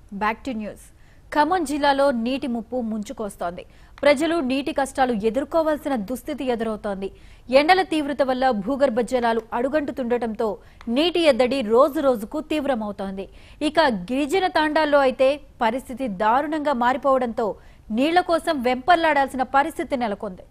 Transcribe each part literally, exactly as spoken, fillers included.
Back to news. Khammam జిల్లాలో నీటి ముప్పు ముంచుకొస్తోంది. ప్రజలు నీటి కష్టాలు ఎదుర్కోవాల్సిన దుస్థితి ఎదురవుతోంది. ఎండల తీవ్రత వల్ల భూగర్భ జలాలు అడుగంటుతుండటంతో నీటి ఎద్దడి రోజు రోజుకు తీవ్రమవుతోంది. ఇక గిరిజన తాండాల్లో అయితే పరిస్థితి దారుణంగా మారిపోవడంతో నీళ్ల కోసం వెంపర్లాడాల్సిన పరిస్థితి నెలకొంది.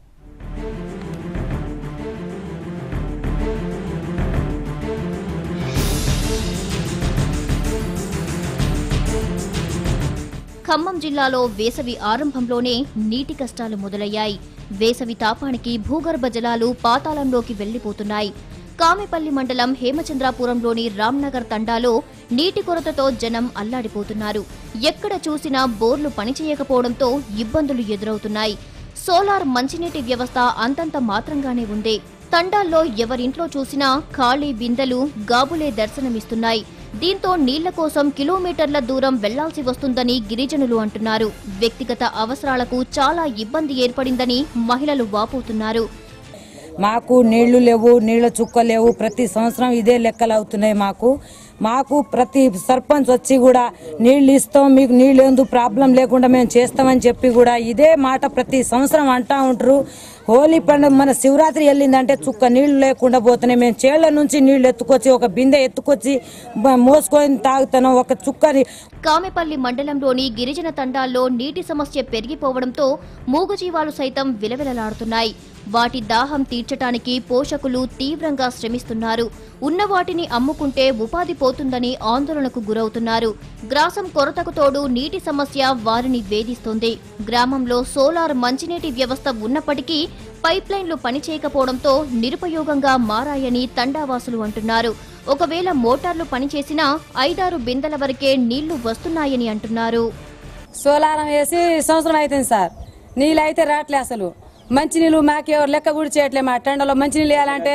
ఖమ్మం జిల్లాలో వేసవి ఆరంభంలోనే నీటి కష్టాలు మొదలయ్యాయి. వేసవి తాపానికి భూగర్భ జలాలు పాతాళంలోకి వెళ్లిపోతున్నాయి. కామెపల్లి మండలం హేమచంద్రాపురంలోని రామ్నగర్ తండాలో నీటి కొరతతో జనం అల్లాడిపోతున్నారు. ఎక్కడ చూసినా బోర్లు పనిచేయకపోవడంతో ఇబ్బందులు ఎదురవుతున్నాయి. సోలార్ మంచినీటి వ్యవస్థ అంతంత మాత్రంగానే ఉంది. తండాల్లో ఎవరింట్లో చూసినా ఖాళీ బిందెలు, గాబులే దర్శనమిస్తున్నాయి. దీంతో నీళ్ల కోసం కిలోమీటర్ల దూరం వెళ్లాల్సి వస్తుందని గిరిజనులు అంటున్నారు. వ్యక్తిగత అవసరాలకు చాలా ఇబ్బంది ఏర్పడిందని మహిళలు వాపోతున్నారు. మాకు నీళ్లు లేవు, నీళ్ల చుక్క లేవు. ప్రతి సంవత్సరం ఇదే లెక్కలు అవుతున్నాయి. మాకు మాకు ప్రతి సర్పంచ్ వచ్చి కూడా నీళ్లు ఇస్తాం, మీకు నీళ్ళు ఎందుకు ప్రాబ్లం లేకుండా మేము చేస్తామని చెప్పి కూడా ఇదే మాట ప్రతి సంవత్సరం అంటా ఉంటారు. హోలీ పండుగ మన శివరాత్రి వెళ్ళిందంటే చుక్క నీళ్లు లేకుండా పోతున్నాయి. మేము చేళ్ల నుంచి నీళ్లు ఎత్తుకొచ్చి ఒక బిందె ఎత్తుకొచ్చి మోసుకొని తాగుతున్నాం. ఒక చుక్కని కామెపల్లి మండలంలోని గిరిజన తండాల్లో నీటి సమస్య పెరిగిపోవడంతో మూగజీవాలు సైతం విలవిలలాడుతున్నాయి. వాటి దాహం తీర్చడానికి పోషకులు తీవ్రంగా శ్రమిస్తున్నారు. ఉన్న వాటిని అమ్ముకుంటే ఉపాధి పోతుందని ఆందోళనకు గురవుతున్నారు. గ్రాసం కొరతకు తోడు నీటి సమస్య వారిని వేధిస్తోంది. గ్రామంలో సోలార్ మంచినీటి వ్యవస్థ ఉన్నప్పటికీ పైప్లైన్లు పనిచేయకపోవడంతో నిరుపయోగంగా మారాయని తండావాసులు అంటున్నారు. ఒకవేళ మోటార్లు పనిచేసినా ఐదారు బిందెల వరకే నీళ్లు వస్తున్నాయని అంటున్నారు. సోలారం వేసి సంవత్సరం అవుతుంది సార్, నీళ్ళు అయితే రావట్లే. అసలు మంచినీళ్ళు మాకు ఎవరు లెక్క కూడా చేయట్లే. మా టెండలో మంచినీళ్ళు వేయాలంటే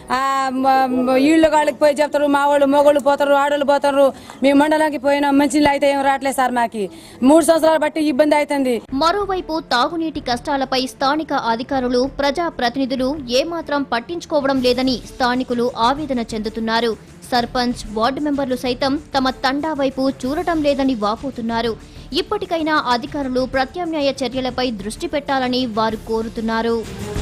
ఇళ్ళు గాళ్ళకి పోయి చెప్తారు. మా వాళ్ళు మొగోళ్ళు పోతారు, ఆడోళ్ళు పోతారు. మీ మండలానికి పోయిన మంచినీళ్ళు అయితే ఏం రావట్లేదు సార్. మాకి మూడు సంవత్సరాలు బట్టి ఇబ్బంది అవుతుంది. మరోవైపు తాగునీటి కష్టాలపై స్థానిక అధికారులు, ప్రజా ప్రతినిధులు ఏమాత్రం పట్టించుకోవడం లేదని స్థానికులు ఆవేదన చెందుతున్నారు. సర్పంచ్, వార్డు మెంబర్లు సైతం తమ తండా వైపు చూడటం లేదని వాపోతున్నారు. ఇప్పటికైనా అధికారులు ప్రత్యామ్నాయ చర్యలపై దృష్టి పెట్టాలని వారు కోరుతున్నారు.